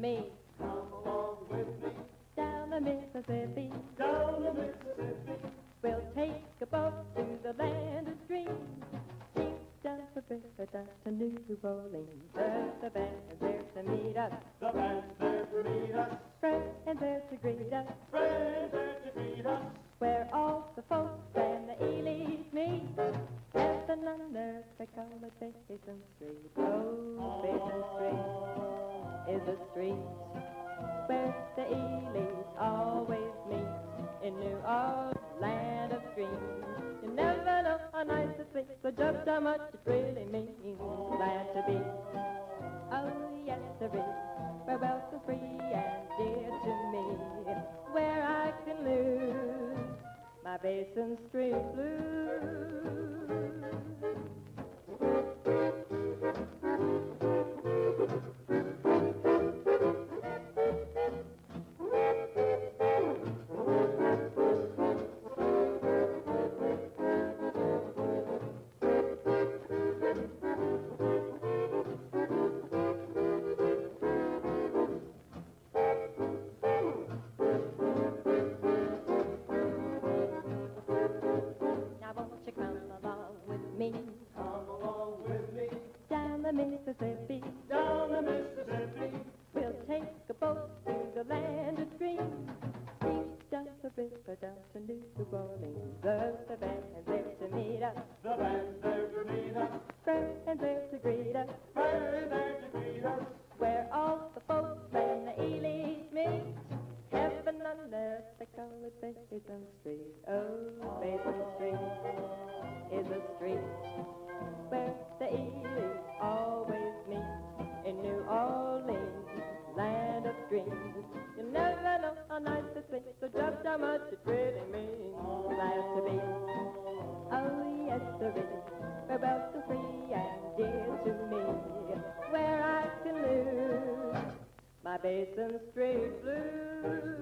me. Come along with me. Down the Mississippi. Down the Mississippi. We'll take a boat to the land of dreams. Deep down the river down to New Orleans. There's the band there to meet us. The band's there to meet us. Friends there to greet us. Friends there to greet us. Where all the folks and the elites meet. Heaven on earth, they call it Basin Street. Oh, Basin Street is a street where the elites always meet. In New Orleans, land of dreams. You never know how nice it feels, so just how much it really means. Glad to be, oh yes there is, where wealth is free and dear to me. Where I can lose my Basin Street blues. Mississippi, down the Mississippi. We'll take a boat to the land of dreams. Deep down the river, down to New Orleans. The band's there to meet us. The band's there to meet us. Friends there to greet us. Friends there to greet us. Where all the folks and the elites meet. Heaven on earth, they call it Basin Street. Oh, Basin Street is a street where the elites always meet. In New Orleans, land of dreams. You never know how nice it is, so just how much it really means. Glad to be, oh yes there is, where wealth is free and dear to me. Where I can lose my Basin Street blues.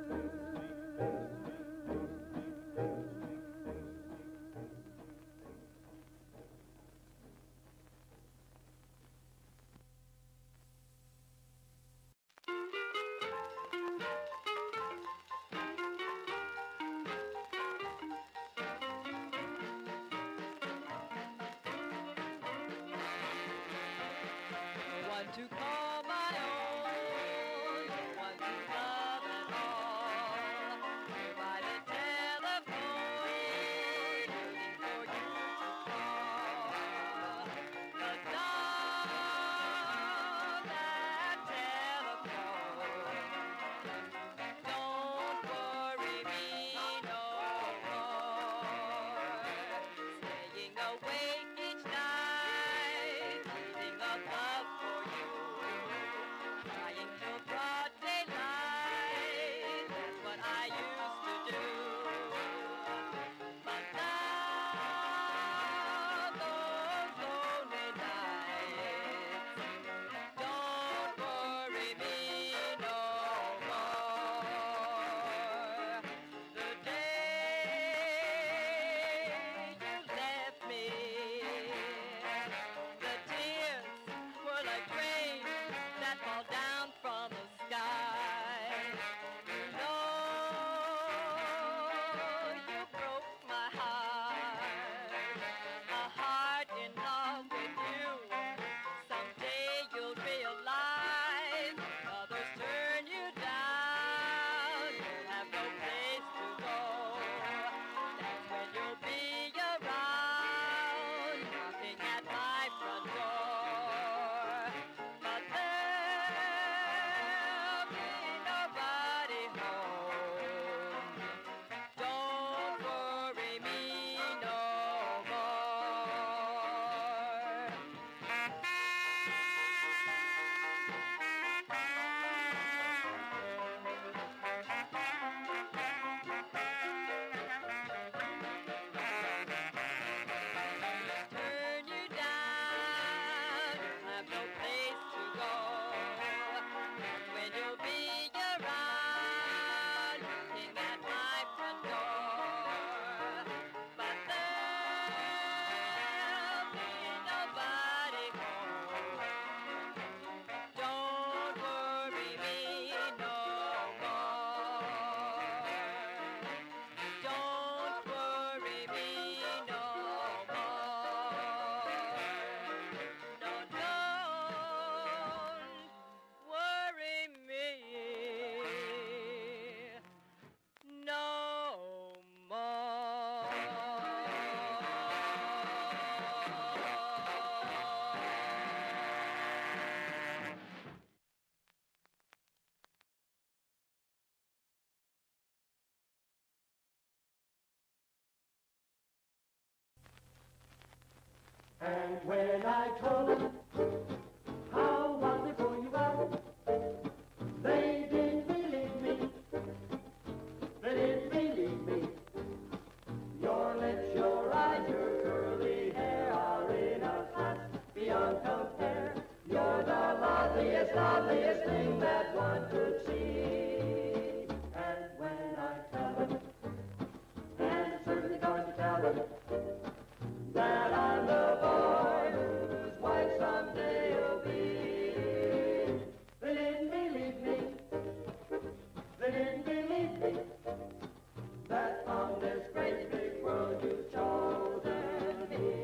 To call my own, one to love and all. Here by the telephone, waiting for you to call. The dawn, that telephone. Don't worry me no more. Staying awake each night, dreaming of love for you. And when I told them how wonderful you are, they didn't believe me. They didn't believe me. Your lips, your eyes, your curly hair are in a class beyond compare. You're the loveliest, loveliest thing that one could see. And when I tell them, and I'm certainly going to tell them, that I'm the boy whose wife someday will be. They didn't believe me. They didn't believe me. That from this great big world you've chosen me.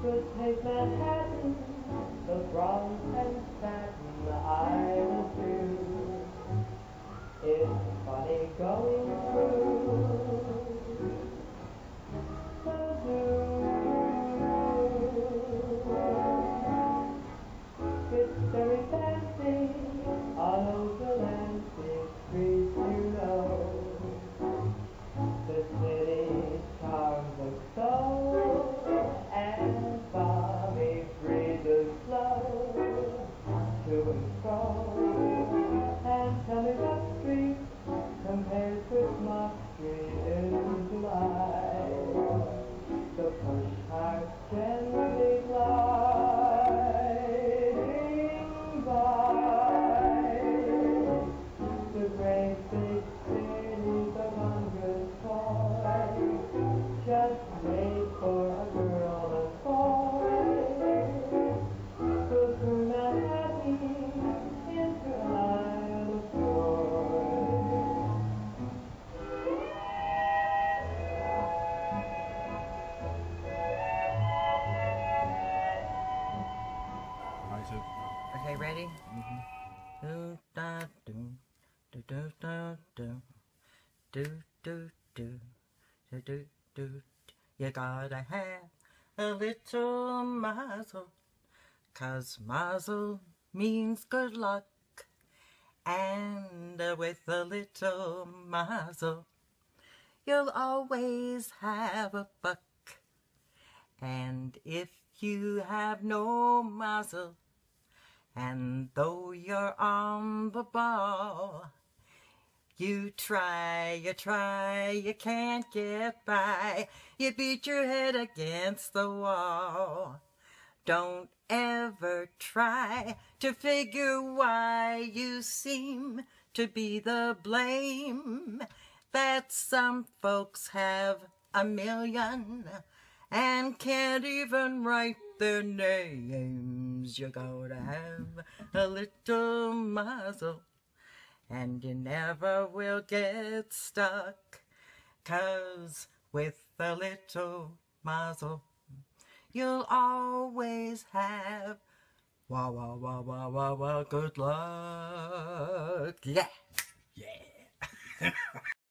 Could take Manhattan, the Bronx and Staten Island too. It's funny going through the zoo. It's very fancy, all those romantic streets, you know. The city charms us so, and balmy breezes flow to and fro. And tell me what street compares with Mott Street in July. The push cart gently gliding by. The great big cities of hundreds toy, just made for a girl and boy. Go through Manhattan into an isle of joy. Alright, so Okay, ready? Do da do do do do do do do do do do do. You gotta have a little mazel, 'cause mazel means good luck, and with a little mazel, you'll always have a buck. And if you have no mazel, and though you're on the ball, you try, you can't get by, you beat your head against the wall. Don't ever try to figure why you seem to be the blame, that some folks have a million and can't even write their names. You gotta have a little mazel, and you never will get stuck, 'cause with a little mazel, you'll always have wah wah wah wah wah wah good luck. Yeah. yeah.